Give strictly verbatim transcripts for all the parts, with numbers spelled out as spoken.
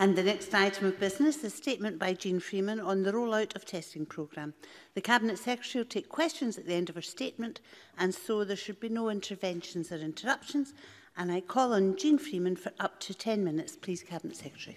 And the next item of business is a statement by Jean Freeman on the rollout of testing programme. The Cabinet Secretary will take questions at the end of her statement, and so there should be no interventions or interruptions. And I call on Jean Freeman for up to ten minutes. Please, Cabinet Secretary.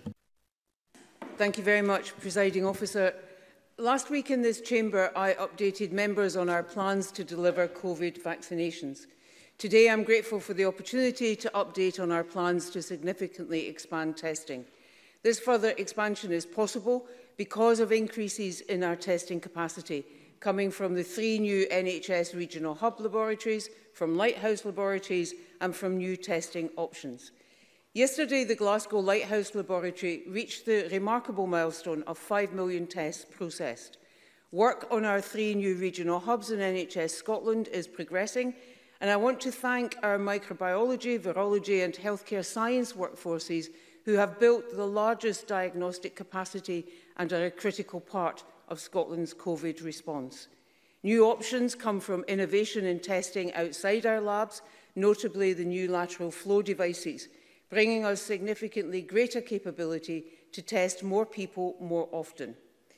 Thank you very much, Presiding Officer. Last week in this chamber, I updated members on our plans to deliver COVID vaccinations. Today, I'm grateful for the opportunity to update on our plans to significantly expand testing. This further expansion is possible because of increases in our testing capacity, coming from the three new N H S regional hub laboratories, from Lighthouse laboratories and from new testing options. Yesterday, the Glasgow Lighthouse Laboratory reached the remarkable milestone of five million tests processed. Work on our three new regional hubs in N H S Scotland is progressing, and I want to thank our microbiology, virology and healthcare science workforces who have built the largest diagnostic capacity and are a critical part of Scotland's COVID response. New options come from innovation in testing outside our labs, notably the new lateral flow devices, bringing us significantly greater capability to test more people more often.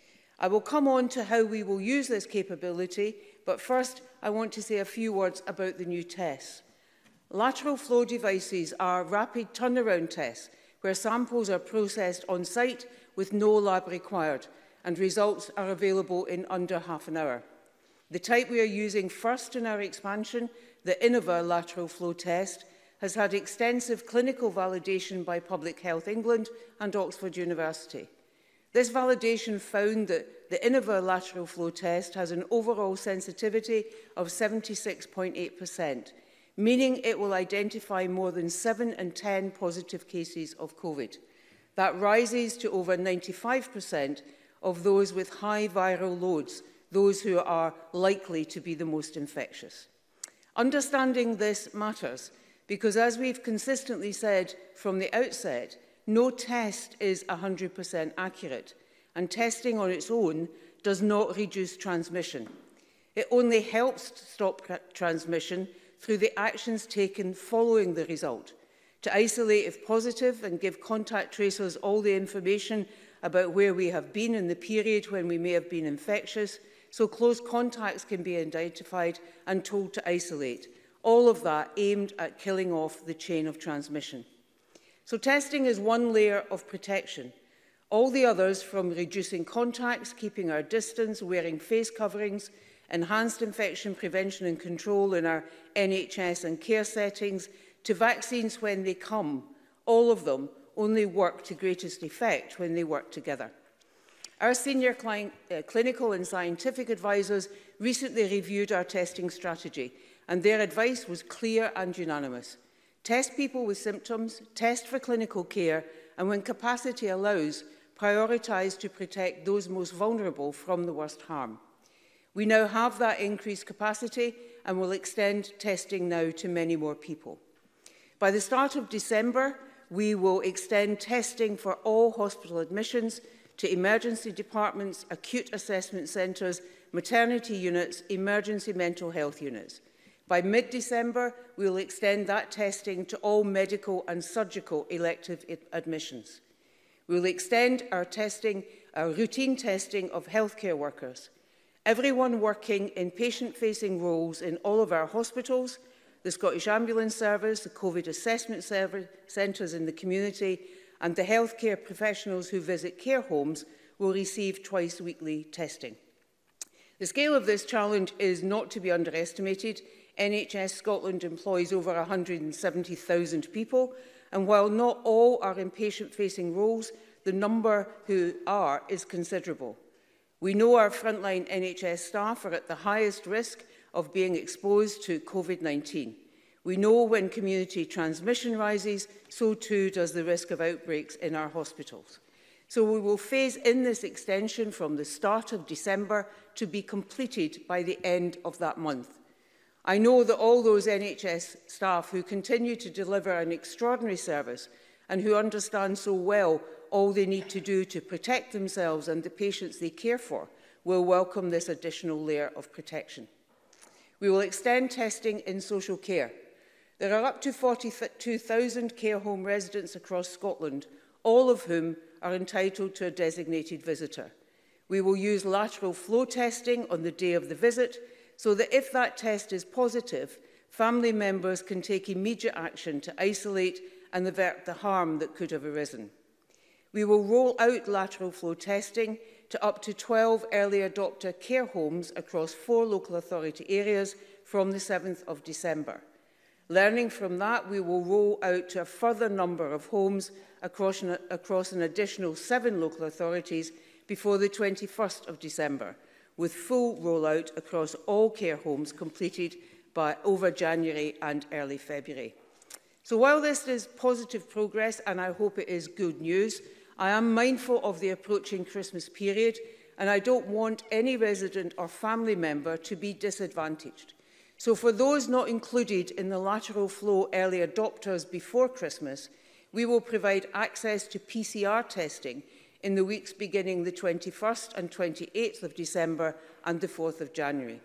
I will come on to how we will use this capability, but first I want to say a few words about the new tests. Lateral flow devices are rapid turnaround tests where samples are processed on site with no lab required, and results are available in under half an hour. The type we are using first in our expansion, the Innova lateral flow test, has had extensive clinical validation by Public Health England and Oxford University. This validation found that the Innova lateral flow test has an overall sensitivity of seventy-six point eight percent, meaning it will identify more than seven in ten positive cases of COVID. That rises to over ninety-five percent of those with high viral loads, those who are likely to be the most infectious. Understanding this matters because, as we've consistently said from the outset, no test is one hundred percent accurate, and testing on its own does not reduce transmission. It only helps to stop transmission through the actions taken following the result, to isolate if positive and give contact tracers all the information about where we have been in the period when we may have been infectious, so close contacts can be identified and told to isolate. All of that aimed at killing off the chain of transmission. So testing is one layer of protection. All the others, from reducing contacts, keeping our distance, wearing face coverings, enhanced infection prevention and control in our N H S and care settings, to vaccines when they come, all of them only work to greatest effect when they work together. Our senior cli uh, clinical and scientific advisors recently reviewed our testing strategy, and their advice was clear and unanimous. Test people with symptoms, test for clinical care, and when capacity allows, prioritise to protect those most vulnerable from the worst harm. We now have that increased capacity and will extend testing now to many more people. By the start of December, we will extend testing for all hospital admissions to emergency departments, acute assessment centres, maternity units, emergency mental health units. By mid-December, we will extend that testing to all medical and surgical elective admissions. We will extend our testing, our routine testing of healthcare workers. Everyone working in patient-facing roles in all of our hospitals, the Scottish Ambulance Service, the COVID assessment centres in the community, and the healthcare professionals who visit care homes will receive twice-weekly testing. The scale of this challenge is not to be underestimated. N H S Scotland employs over one hundred seventy thousand people, and while not all are in patient-facing roles, the number who are is considerable. We know our frontline N H S staff are at the highest risk of being exposed to COVID nineteen. We know when community transmission rises, so too does the risk of outbreaks in our hospitals. So we will phase in this extension from the start of December to be completed by the end of that month. I know that all those N H S staff who continue to deliver an extraordinary service and who understand so well all they need to do to protect themselves and the patients they care for will welcome this additional layer of protection. We will extend testing in social care. There are up to forty-two thousand care home residents across Scotland, all of whom are entitled to a designated visitor. We will use lateral flow testing on the day of the visit, so that if that test is positive, family members can take immediate action to isolate and avert the harm that could have arisen. We will roll out lateral flow testing to up to twelve early adopter care homes across four local authority areas from the seventh of December. Learning from that, we will roll out to a further number of homes across an, across an additional seven local authorities before the twenty-first of December, with full rollout across all care homes completed by over January and early February. So while this is positive progress, and I hope it is good news, I am mindful of the approaching Christmas period, and I don't want any resident or family member to be disadvantaged. So for those not included in the lateral flow early adopters before Christmas, we will provide access to P C R testing in the weeks beginning the twenty-first and twenty-eighth of December and the fourth of January.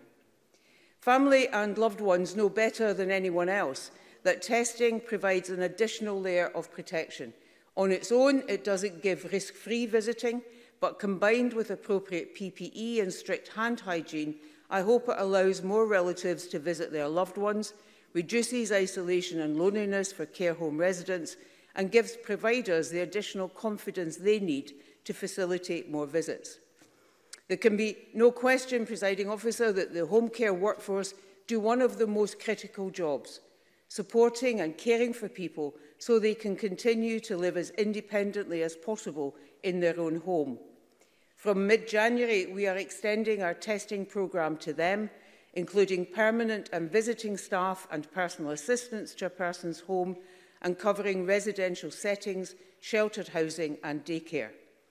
Family and loved ones know better than anyone else that testing provides an additional layer of protection. On its own, it doesn't give risk-free visiting, but combined with appropriate P P E and strict hand hygiene, I hope it allows more relatives to visit their loved ones, reduces isolation and loneliness for care home residents, and gives providers the additional confidence they need to facilitate more visits. There can be no question, Presiding Officer, that the home care workforce do one of the most critical jobs, supporting and caring for people so they can continue to live as independently as possible in their own home. From mid-January, we are extending our testing programme to them, including permanent and visiting staff and personal assistants to a person's home, and covering residential settings, sheltered housing and daycare.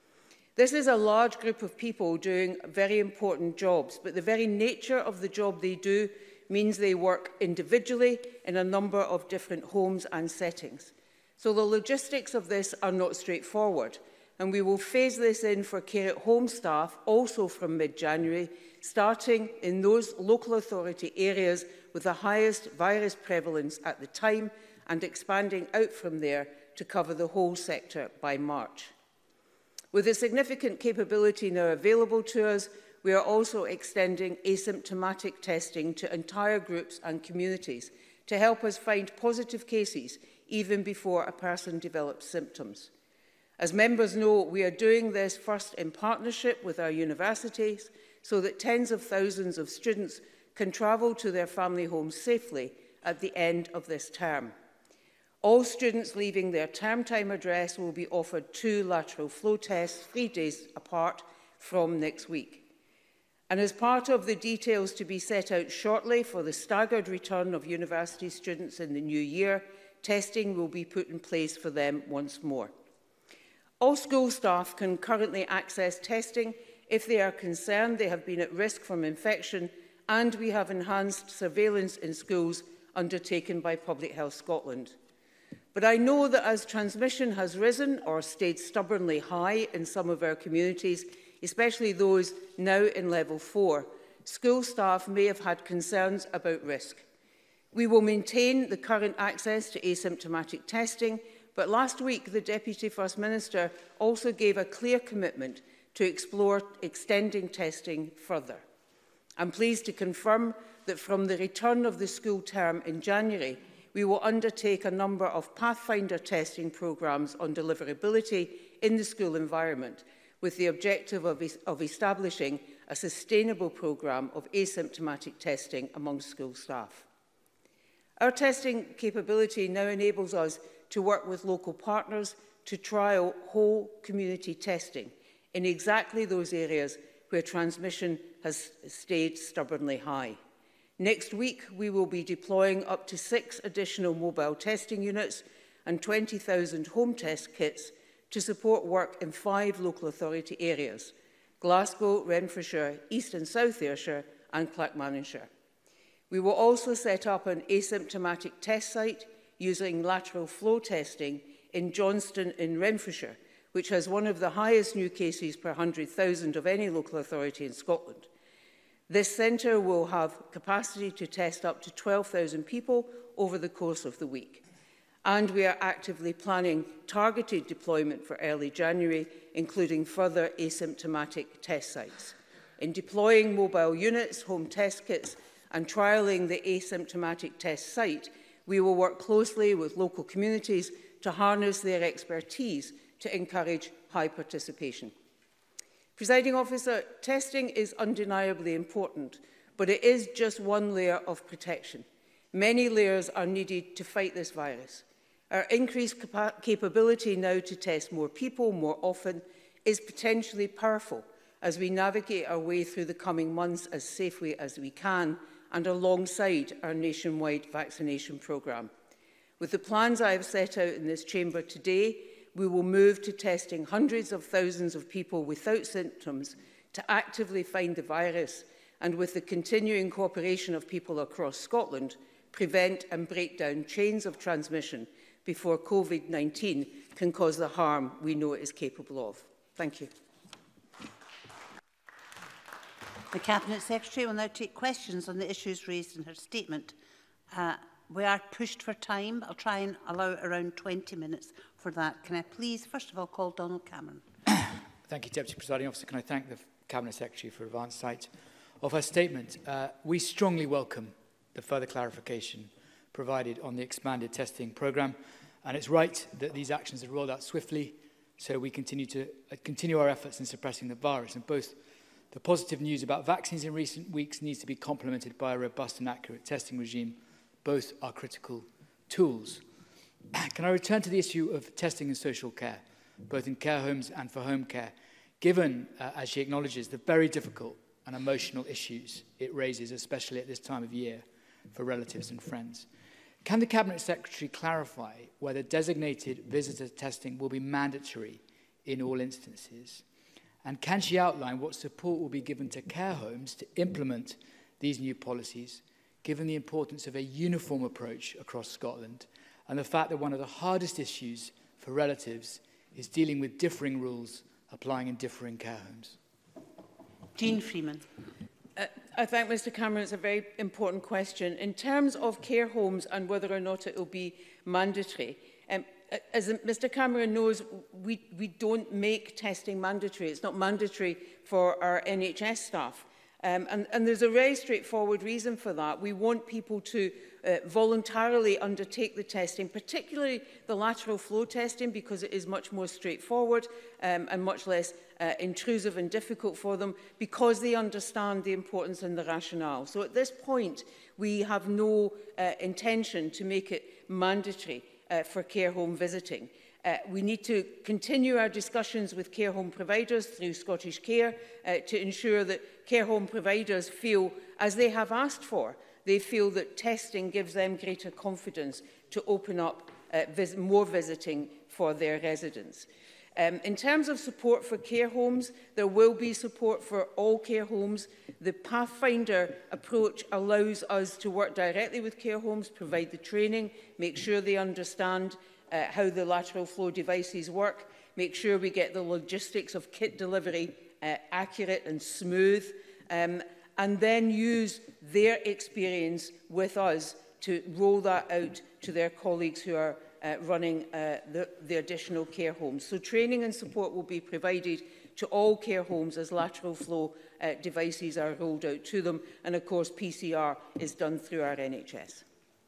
This is a large group of people doing very important jobs, but the very nature of the job they do means they work individually in a number of different homes and settings. So the logistics of this are not straightforward, and we will phase this in for care at home staff also from mid-January, starting in those local authority areas with the highest virus prevalence at the time and expanding out from there to cover the whole sector by March. With a significant capability now available to us, we are also extending asymptomatic testing to entire groups and communities to help us find positive cases even before a person develops symptoms. As members know, we are doing this first in partnership with our universities so that tens of thousands of students can travel to their family homes safely at the end of this term. All students leaving their term time address will be offered two lateral flow tests three days apart from next week. And as part of the details to be set out shortly for the staggered return of university students in the new year, testing will be put in place for them once more. All school staff can currently access testing if they are concerned they have been at risk from infection, and we have enhanced surveillance in schools undertaken by Public Health Scotland. But I know that as transmission has risen or stayed stubbornly high in some of our communities, especially those now in level four, school staff may have had concerns about risk. We will maintain the current access to asymptomatic testing, but last week the Deputy First Minister also gave a clear commitment to explore extending testing further. I'm pleased to confirm that from the return of the school term in January, we will undertake a number of Pathfinder testing programmes on deliverability in the school environment, with the objective of, es of establishing a sustainable programme of asymptomatic testing among school staff. Our testing capability now enables us to work with local partners to trial whole community testing in exactly those areas where transmission has stayed stubbornly high. Next week, we will be deploying up to six additional mobile testing units and twenty thousand home test kits to support work in five local authority areas: Glasgow, Renfrewshire, East and South Ayrshire and Clackmannanshire. We will also set up an asymptomatic test site using lateral flow testing in Johnston in Renfrewshire, which has one of the highest new cases per one hundred thousand of any local authority in Scotland. This centre will have capacity to test up to twelve thousand people over the course of the week. And we are actively planning targeted deployment for early January, including further asymptomatic test sites. In deploying mobile units, home test kits and trialling the asymptomatic test site, we will work closely with local communities to harness their expertise to encourage high participation. Presiding Officer, testing is undeniably important, but it is just one layer of protection. Many layers are needed to fight this virus. Our increased capability now to test more people more often is potentially powerful as we navigate our way through the coming months as safely as we can and alongside our nationwide vaccination programme. With the plans I have set out in this chamber today, we will move to testing hundreds of thousands of people without symptoms to actively find the virus and, with the continuing cooperation of people across Scotland, prevent and break down chains of transmission before COVID nineteen can cause the harm we know it is capable of. Thank you. The Cabinet Secretary will now take questions on the issues raised in her statement. Uh, we are pushed for time. I'll try and allow around twenty minutes for that. Can I please, first of all, call Donald Cameron? Thank you, Deputy Presiding Officer. Can I thank the Cabinet Secretary for advance sight of her statement. Uh, we strongly welcome the further clarification provided on the expanded testing programme, and it's right that these actions are rolled out swiftly so we continue to uh, continue our efforts in suppressing the virus. And both the positive news about vaccines in recent weeks needs to be complemented by a robust and accurate testing regime. Both are critical tools. Can I return to the issue of testing and social care, both in care homes and for home care, given, uh, as she acknowledges, the very difficult and emotional issues it raises, especially at this time of year, for relatives and friends. Can the Cabinet Secretary clarify whether designated visitor testing will be mandatory in all instances? And can she outline what support will be given to care homes to implement these new policies, given the importance of a uniform approach across Scotland and the fact that one of the hardest issues for relatives is dealing with differing rules applying in differing care homes? Jean Freeman. Uh, I thank Mr Cameron. It's a very important question. In terms of care homes and whether or not it will be mandatory, um, as Mr Cameron knows, we, we don't make testing mandatory. It's not mandatory for our N H S staff. Um, and, and there's a very straightforward reason for that. We want people to uh, voluntarily undertake the testing, particularly the lateral flow testing, because it is much more straightforward um, and much less uh, intrusive and difficult for them, because they understand the importance and the rationale. So at this point, we have no uh, intention to make it mandatory uh, for care home visiting. Uh, we need to continue our discussions with care home providers through Scottish Care uh, to ensure that care home providers feel, as they have asked for, they feel that testing gives them greater confidence to open up uh, vis more visiting for their residents. Um, in terms of support for care homes, there will be support for all care homes. The Pathfinder approach allows us to work directly with care homes, provide the training, make sure they understand Uh, how the lateral flow devices work, make sure we get the logistics of kit delivery uh, accurate and smooth, um, and then use their experience with us to roll that out to their colleagues who are uh, running uh, the, the additional care homes. So training and support will be provided to all care homes as lateral flow uh, devices are rolled out to them, and of course P C R is done through our N H S.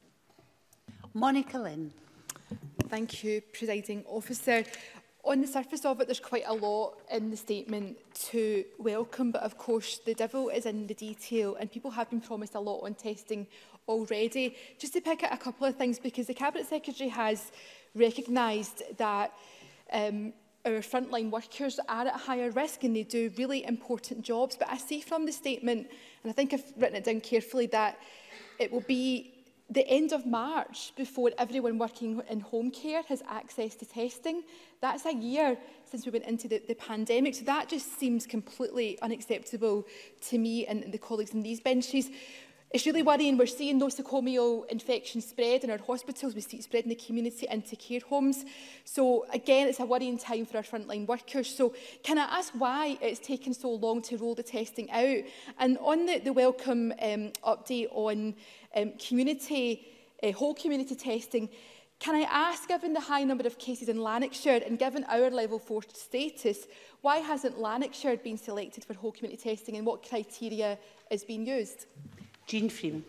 Monica Lynn. Thank you, Presiding Officer. On the surface of it, there's quite a lot in the statement to welcome, but of course the devil is in the detail, and people have been promised a lot on testing already. Just to pick out a couple of things, because the Cabinet Secretary has recognised that um, our frontline workers are at higher risk and they do really important jobs. But I see from the statement, and I think I've written it down carefully, that it will be the end of March before everyone working in home care has access to testing. That's a year since we went into the, the pandemic. So that just seems completely unacceptable to me and the colleagues in these benches. It's really worrying. We're seeing nosocomial infection spread in our hospitals. We see it spread in the community into care homes. So again, it's a worrying time for our frontline workers. So can I ask why it's taken so long to roll the testing out? And on the, the welcome um, update on um, community, uh, whole community testing, Can I ask, given the high number of cases in Lanarkshire and given our level four status, why hasn't Lanarkshire been selected for whole community testing and what criteria is being used? Jean Freeman.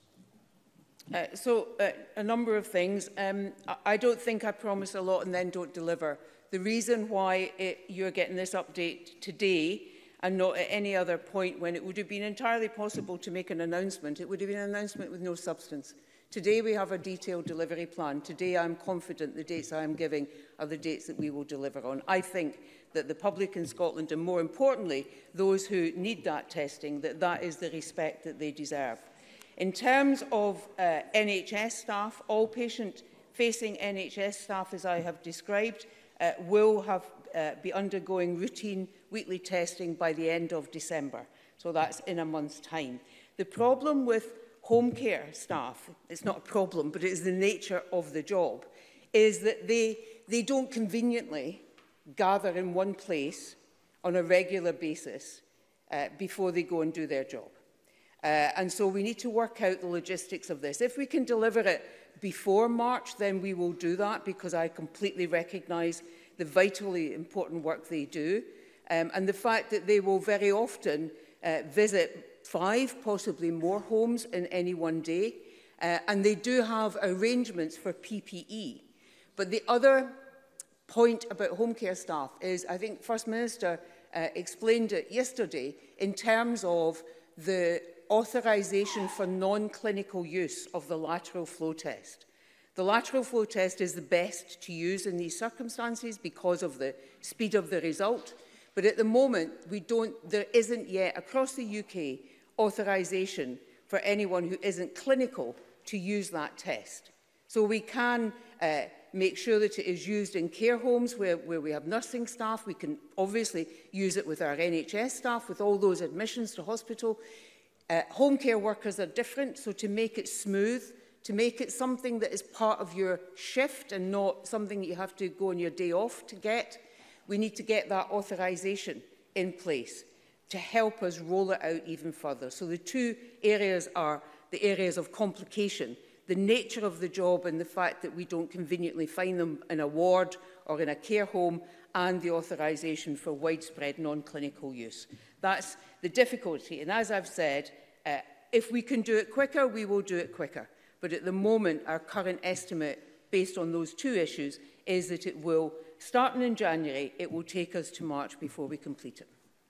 Uh, so, uh, a number of things. Um, I, I don't think I promise a lot and then don't deliver. The reason why it, you're getting this update today and not at any other point when it would have been entirely possible to make an announcement, it would have been an announcement with no substance. Today we have a detailed delivery plan. Today I'm confident the dates I am giving are the dates that we will deliver on. I think that the public in Scotland, and more importantly, those who need that testing, that that is the respect that they deserve. In terms of uh, N H S staff, all patient-facing N H S staff, as I have described, uh, will have, uh, be undergoing routine weekly testing by the end of December. So that's in a month's time. The problem with home care staff, it's not a problem, but it is the nature of the job, is that they, they don't conveniently gather in one place on a regular basis uh, before they go and do their job. Uh, and so we need to work out the logistics of this. If we can deliver it before March, then we will do that, because I completely recognise the vitally important work they do, um, and the fact that they will very often uh, visit five, possibly more homes in any one day, uh, and they do have arrangements for P P E. But the other point about home care staff is, I think First Minister uh, explained it yesterday, in terms of the authorisation for non-clinical use of the lateral flow test. The lateral flow test is the best to use in these circumstances because of the speed of the result. But at the moment, we don't, there isn't yet across the U K authorisation for anyone who isn't clinical to use that test. So we can uh, make sure that it is used in care homes where, where we have nursing staff. We can obviously use it with our N H S staff, with all those admissions to hospital. Uh, home care workers are different, so to make it smooth, to make it something that is part of your shift and not something that you have to go on your day off to get, we need to get that authorisation in place to help us roll it out even further. So the two areas are the areas of complication, the nature of the job and the fact that we don't conveniently find them in a ward or in a care home, and the authorisation for widespread non-clinical use. That's the difficulty. And as I've said, uh, if we can do it quicker, we will do it quicker. But at the moment, our current estimate, based on those two issues, is that it will, starting in January, it will take us to March before we complete it.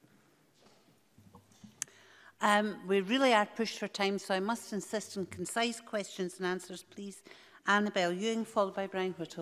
Um, we really are pushed for time, so I must insist on concise questions and answers, please. Annabel Ewing, followed by Brian Whittle.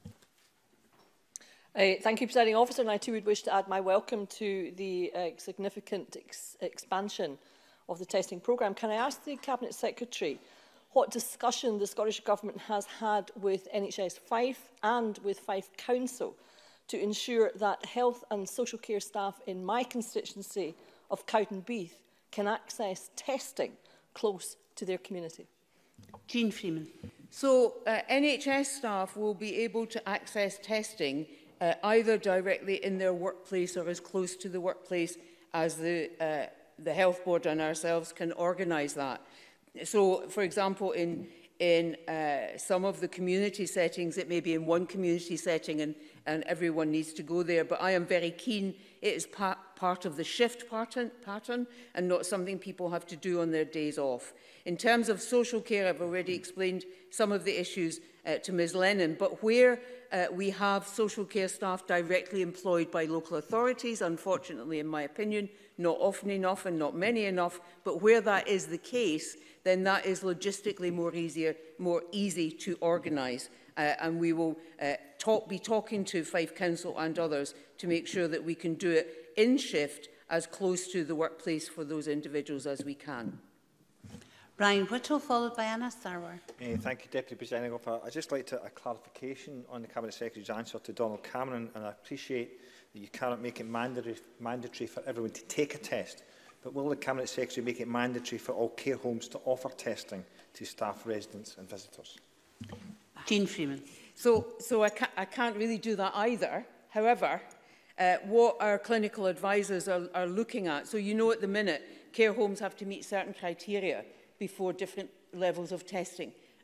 Uh, thank you, Presiding Officer, and I too would wish to add my welcome to the uh, significant ex expansion of the testing programme. Can I ask the Cabinet Secretary what discussion the Scottish Government has had with N H S Fife and with Fife Council to ensure that health and social care staff in my constituency of Cowdenbeath can access testing close to their community? Jean Freeman. So uh, N H S staff will be able to access testing uh, either directly in their workplace or as close to the workplace as the, uh, the Health Board and ourselves can organise that. So, for example, in, in uh, some of the community settings, it may be in one community setting and, and everyone needs to go there. But I am very keen, it is pa part of the shift pattern, pattern and not something people have to do on their days off. In terms of social care, I've already explained some of the issues uh, to Miz Lennon, but where uh, we have social care staff directly employed by local authorities, unfortunately, in my opinion, not often enough and not many enough, but where that is the case, then that is logistically more easier, more easy to organise. Uh, and we will uh, talk, be talking to Fife Council and others to make sure that we can do it in shift as close to the workplace for those individuals as we can. Brian Whittle, followed by Anna Sarwar. Uh, thank you, Deputy Presiding Officer. I'd just like to, a clarification on the Cabinet Secretary's answer to Donald Cameron, and I appreciate that you cannot make it mandatory, mandatory for everyone to take a test, but will the Cabinet Secretary make it mandatory for all care homes to offer testing to staff, residents and visitors? Jean Freeman. So, so I, ca I can't really do that either. However, uh, what our clinical advisors are, are looking at, so you know at the minute, care homes have to meet certain criteria before different levels of testing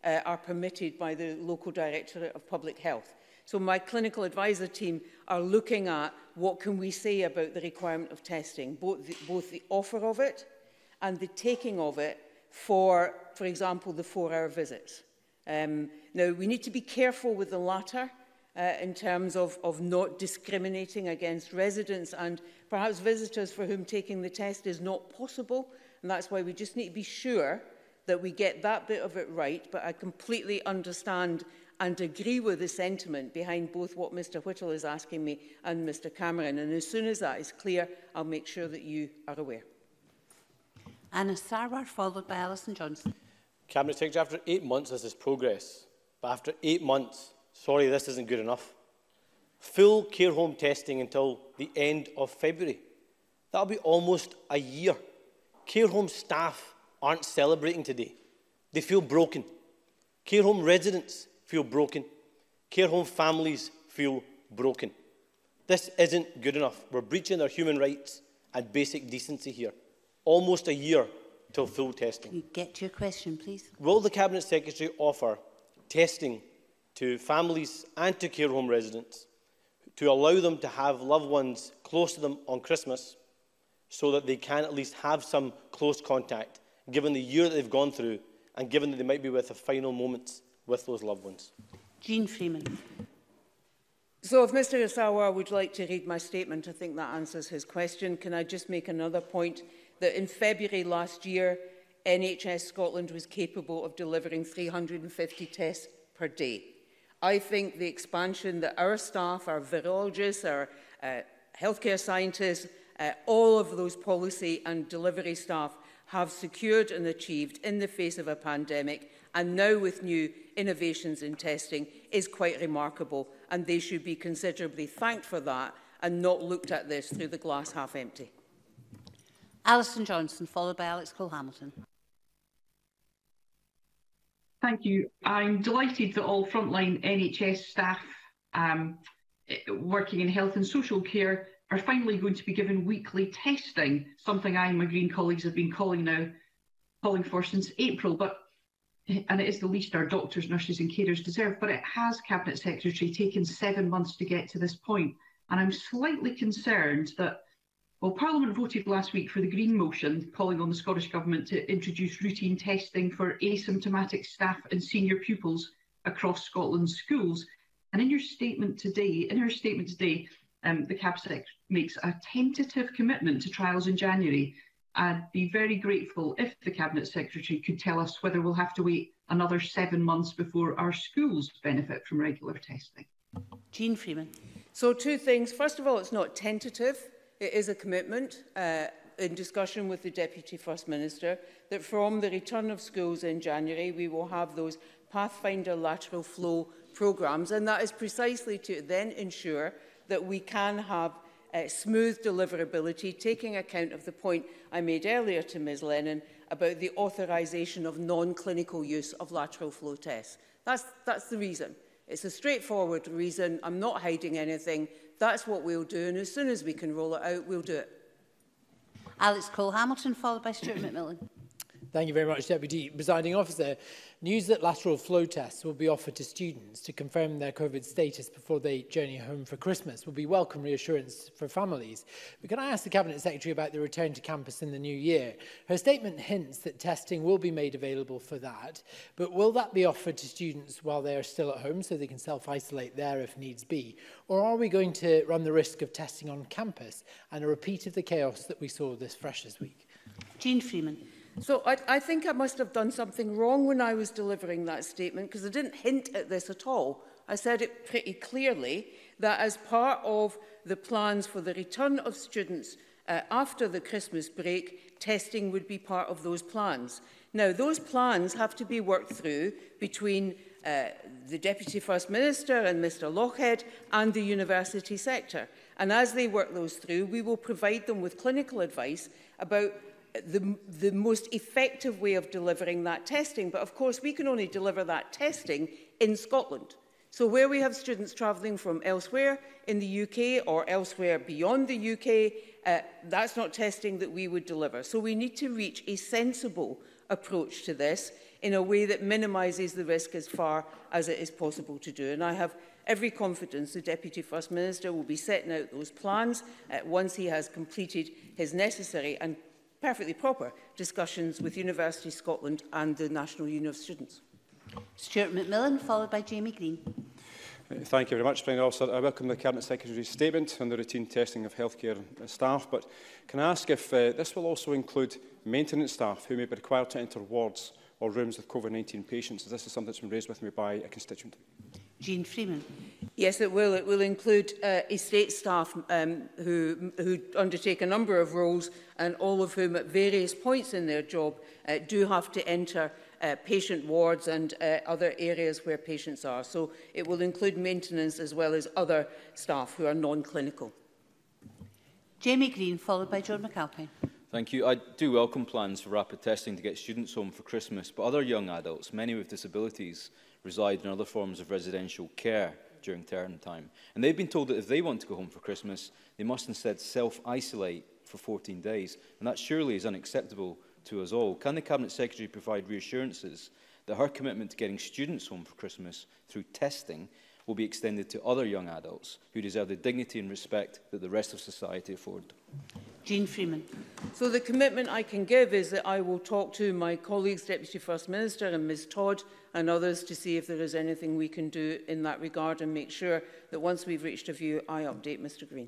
uh, are permitted by the local Directorate of Public Health. So my clinical advisor team are looking at what can we say about the requirement of testing, both the, both the offer of it and the taking of it for, for example, the four-hour visits. Um, now, we need to be careful with the latter uh, in terms of, of not discriminating against residents and perhaps visitors for whom taking the test is not possible. And that's why we just need to be sure that we get that bit of it right. But I completely understand and agree with the sentiment behind both what Mr Whittle is asking me and Mr Cameron. And as soon as that is clear, I'll make sure that you are aware. Anna Sarwar, followed by Alison Johnson. Cabinet Secretary, after eight months this is progress, but after eight months, sorry, this isn't good enough. Full care home testing until the end of February. That'll be almost a year. Care home staff aren't celebrating today. They feel broken. Care home residents feel broken. Care home families feel broken. This isn't good enough. We're breaching their human rights and basic decency here. Almost a year till full testing. Can you get to your question, please? Will the Cabinet Secretary offer testing to families and to care home residents to allow them to have loved ones close to them on Christmas so that they can at least have some close contact, given the year that they've gone through and given that they might be with the final moments with those loved ones? Jean Freeman. So if Mr Asawa would like to read my statement, I think that answers his question. Can I just make another point that in February last year, N H S Scotland was capable of delivering three hundred and fifty tests per day. I think the expansion that our staff, our virologists, our uh, healthcare scientists, uh, all of those policy and delivery staff have secured and achieved in the face of a pandemic, and now with new innovations in testing, is quite remarkable, and they should be considerably thanked for that and not looked at this through the glass half empty. Alison Johnson, followed by Alex Cole-Hamilton. Thank you. I'm delighted that all frontline N H S staff um, working in health and social care are finally going to be given weekly testing, something I and my Green colleagues have been calling now, calling for since April. But and it is the least our doctors, nurses and carers deserve, but it has, Cabinet Secretary, taken seven months to get to this point. And I'm slightly concerned that, well, Parliament voted last week for the Green motion calling on the Scottish Government to introduce routine testing for asymptomatic staff and senior pupils across Scotland's schools. And in your statement today, in her statement today, um, the Cabinet makes a tentative commitment to trials in January. I'd be very grateful if the Cabinet Secretary could tell us whether we'll have to wait another seven months before our schools benefit from regular testing. Jean Freeman. So two things. First of all, it's not tentative. It is a commitment uh, in discussion with the Deputy First Minister that from the return of schools in January, we will have those Pathfinder lateral flow programmes. And that is precisely to then ensure that we can have Uh, smooth deliverability, taking account of the point I made earlier to Miz Lennon about the authorisation of non-clinical use of lateral flow tests. That's, that's the reason. It's a straightforward reason. I'm not hiding anything. That's what we'll do, and as soon as we can roll it out, we'll do it. Alex Cole-Hamilton, followed by Stuart McMillan. Thank you very much, Deputy Presiding Officer. News that lateral flow tests will be offered to students to confirm their COVID status before they journey home for Christmas will be welcome reassurance for families. But can I ask the Cabinet Secretary about the return to campus in the new year? Her statement hints that testing will be made available for that, but will that be offered to students while they are still at home so they can self-isolate there if needs be? Or are we going to run the risk of testing on campus and a repeat of the chaos that we saw this Freshers' Week? Jean Freeman. So I, I think I must have done something wrong when I was delivering that statement, because I didn't hint at this at all. I said it pretty clearly that as part of the plans for the return of students uh, after the Christmas break, testing would be part of those plans. Now, those plans have to be worked through between uh, the Deputy First Minister and Mr Lochhead and the university sector. And as they work those through, we will provide them with clinical advice about The, the most effective way of delivering that testing. But of course, we can only deliver that testing in Scotland. So where we have students travelling from elsewhere in the U K or elsewhere beyond the U K, uh, that's not testing that we would deliver. So we need to reach a sensible approach to this in a way that minimises the risk as far as it is possible to do. And I have every confidence the Deputy First Minister will be setting out those plans uh, once he has completed his necessary and perfectly proper discussions with University Scotland and the National Union of Students. Stuart McMillan, followed by Jamie Green. Thank you very much, Presiding Officer. I welcome the Cabinet Secretary's statement on the routine testing of healthcare staff, but can I ask if uh, this will also include maintenance staff who may be required to enter wards or rooms with COVID nineteen patients, as this is something that's been raised with me by a constituent? Jean Freeman. Yes, it will. It will include uh, estate staff um, who, who undertake a number of roles, and all of whom at various points in their job uh, do have to enter Uh, patient wards and uh, other areas where patients are. So it will include maintenance as well as other staff who are non-clinical. Jamie Green, followed by John McAlpine. Thank you. I do welcome plans for rapid testing to get students home for Christmas, but other young adults, many with disabilities, reside in other forms of residential care during term time. And they've been told that if they want to go home for Christmas, they must instead self-isolate for fourteen days. And that surely is unacceptable to us all. Can the Cabinet Secretary provide reassurances that her commitment to getting students home for Christmas through testing will be extended to other young adults who deserve the dignity and respect that the rest of society afford? Jean Freeman. So the commitment I can give is that I will talk to my colleagues, Deputy First Minister and Miz Todd and others, to see if there is anything we can do in that regard, and make sure that once we've reached a view, I update Mr Green.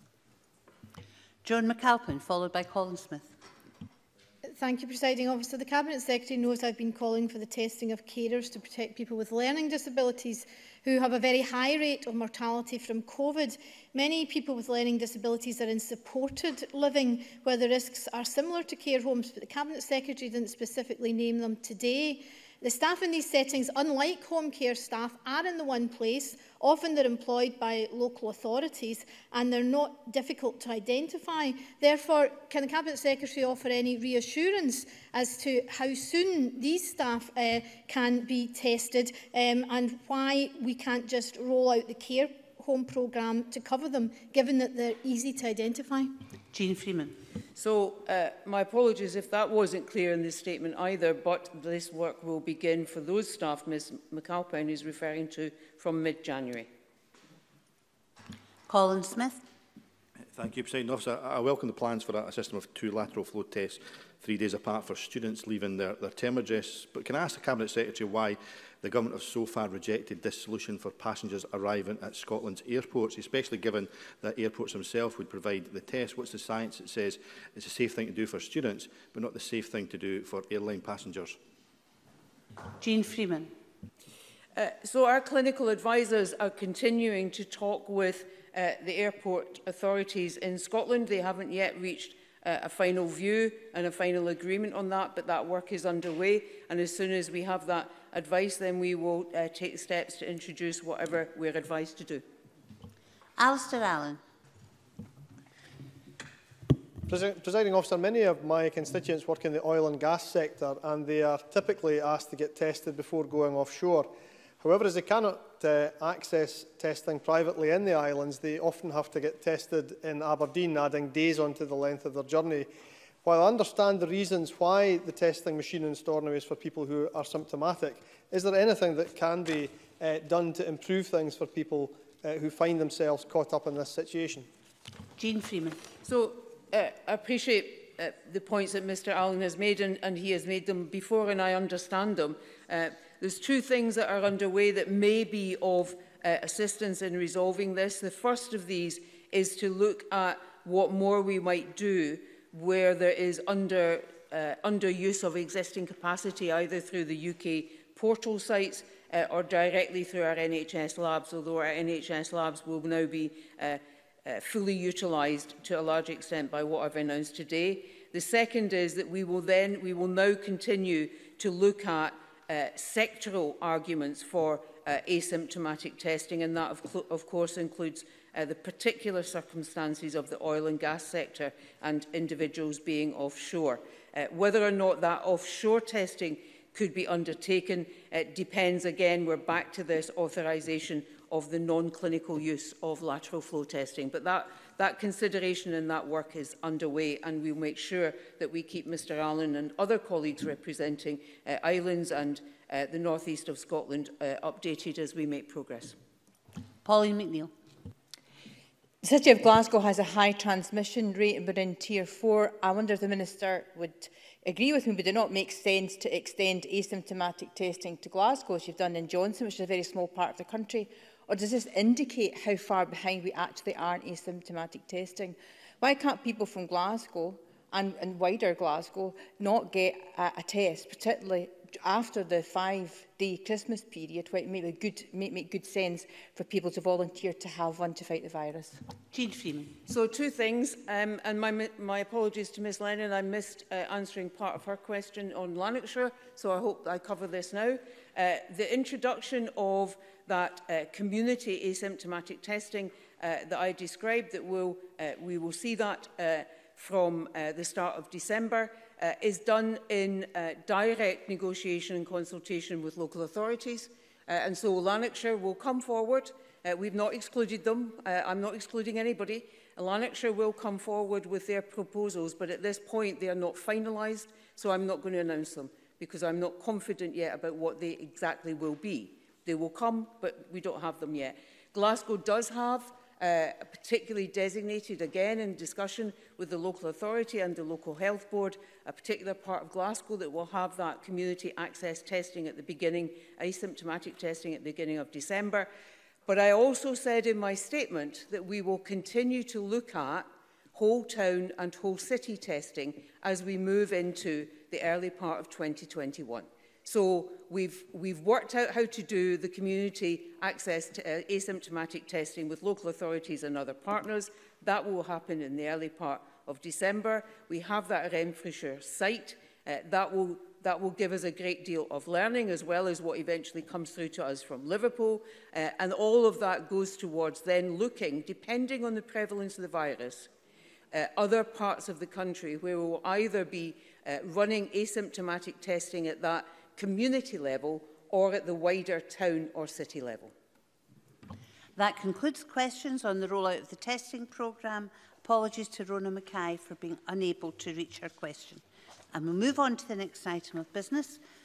John McAlpine, followed by Colin Smith. Thank you, Presiding Officer. The Cabinet Secretary knows I've been calling for the testing of carers to protect people with learning disabilities who have a very high rate of mortality from COVID. Many people with learning disabilities are in supported living, where the risks are similar to care homes, but the Cabinet Secretary didn't specifically name them today. The staff in these settings, unlike home care staff, are in the one place. Often they're employed by local authorities and they're not difficult to identify. Therefore, can the Cabinet Secretary offer any reassurance as to how soon these staff uh, can be tested um, and why we can't just roll out the care home programme to cover them, given that they're easy to identify? Jean Freeman. So, uh, my apologies if that wasn't clear in this statement either, but this work will begin for those staff Miz McAlpine is referring to from mid-January. Colin Smith. Thank you, Presiding Officer. I welcome the plans for a system of two lateral flow tests, three days apart for students leaving their, their term address. But can I ask the Cabinet Secretary why the Government has so far rejected this solution for passengers arriving at Scotland's airports, especially given that airports themselves would provide the test? What's the science that says it's a safe thing to do for students, but not the safe thing to do for airline passengers? Jean Freeman. Uh, so our clinical advisors are continuing to talk with uh, the airport authorities in Scotland. They haven't yet reached uh, a final view and a final agreement on that, but that work is underway. And as soon as we have that advice, then we will uh, take steps to introduce whatever we're advised to do. Alistair Allen. Presiding Officer, many of my constituents work in the oil and gas sector, and they are typically asked to get tested before going offshore. However, as they cannot uh, access testing privately in the islands, they often have to get tested in Aberdeen, adding days onto the length of their journey. While I understand the reasons why the testing machine in Stornoway is for people who are symptomatic, is there anything that can be uh, done to improve things for people uh, who find themselves caught up in this situation? Jean Freeman. So, uh, I appreciate uh, the points that Mr Allen has made, and, and he has made them before, and I understand them. Uh, there's two things that are underway that may be of uh, assistance in resolving this. The first of these is to look at what more we might do where there is under, uh, underuse of existing capacity, either through the U K portal sites uh, or directly through our N H S labs, although our N H S labs will now be uh, uh, fully utilised to a large extent by what I've announced today. The second is that we will then, we will now continue to look at uh, sectoral arguments for uh, asymptomatic testing, and that of, of course includes Uh, the particular circumstances of the oil and gas sector and individuals being offshore. Uh, whether or not that offshore testing could be undertaken uh, depends, again, we're back to this authorisation of the non-clinical use of lateral flow testing. But that, that consideration and that work is underway, and we'll make sure that we keep Mr Allen and other colleagues representing uh, islands and uh, the north east of Scotland uh, updated as we make progress. Pauline McNeill. The City of Glasgow has a high transmission rate, but in Tier four. I wonder if the Minister would agree with me, would it not make sense to extend asymptomatic testing to Glasgow, as you've done in Johnson, which is a very small part of the country? Or does this indicate how far behind we actually are in asymptomatic testing? Why can't people from Glasgow and, and wider Glasgow not get a, a test, particularly after the five-day Christmas period, where it may make good, make, make good sense for people to volunteer to have one to fight the virus? Jean Freeman. So two things, um, and my, my apologies to Miz Lennon. I missed uh, answering part of her question on Lanarkshire, so I hope I cover this now. Uh, the introduction of that uh, community asymptomatic testing uh, that I described, that we'll, uh, we will see that uh, from uh, the start of December, uh, is done in uh, direct negotiation and consultation with local authorities. Uh, and so Lanarkshire will come forward. Uh, we've not excluded them. Uh, I'm not excluding anybody. Lanarkshire will come forward with their proposals, but at this point they are not finalised, so I'm not going to announce them, because I'm not confident yet about what they exactly will be. They will come, but we don't have them yet. Glasgow does have uh, particularly designated, again in discussion with the local authority and the local health board, a particular part of Glasgow that will have that community access testing at the beginning, asymptomatic testing at the beginning of December. But I also said in my statement that we will continue to look at whole town and whole city testing as we move into the early part of twenty twenty-one. So we've, we've worked out how to do the community access to uh, asymptomatic testing with local authorities and other partners. That will happen in the early part of December. We have that at Renfrewshire site. Uh, that will That will give us a great deal of learning, as well as what eventually comes through to us from Liverpool. Uh, and all of that goes towards then looking, depending on the prevalence of the virus, uh, other parts of the country where we will either be uh, running asymptomatic testing at that community level or at the wider town or city level. That concludes questions on the rollout of the testing programme. Apologies to Rona Mackay for being unable to reach her question. And we'll move on to the next item of business,